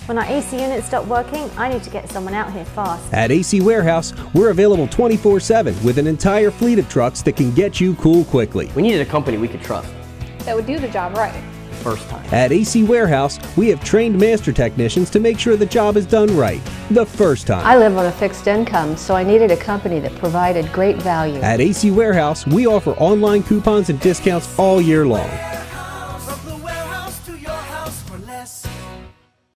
When our AC unit stopped working, I need to get someone out here fast. At AC Warhouse, we're available 24/7 with an entire fleet of trucks that can get you cool quickly. We needed a company we could trust. That would do the job right. First time. At AC Warhouse, we have trained master technicians to make sure the job is done right the first time. I live on a fixed income, so I needed a company that provided great value. At AC Warhouse, we offer online coupons and discounts all year long.